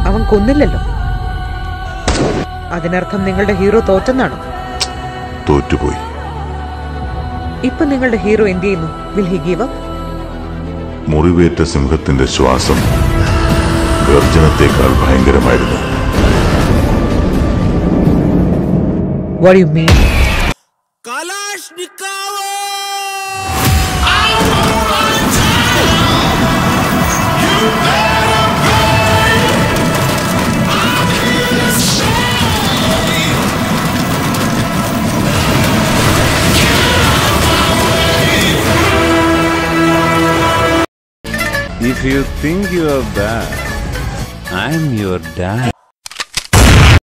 അവൻ കൊന്നില്ലല്ലോ. അതിനർത്ഥം നിങ്ങളുടെ ഹീറോ തോറ്റെന്നാണോ? തോറ്റുപോയി. ഇപ്പൊ നിങ്ങളുടെ ഹീറോ എന്ത് ചെയ്യുന്നു? Will he give up? മുറിവേറ്റ സിംഹത്തിന്റെ ശ്വാസം ഗർജനത്തെക്കാൾ ഭയങ്കരമായിരുന്നു. What do you mean? If you think you are bad, I'm your dad.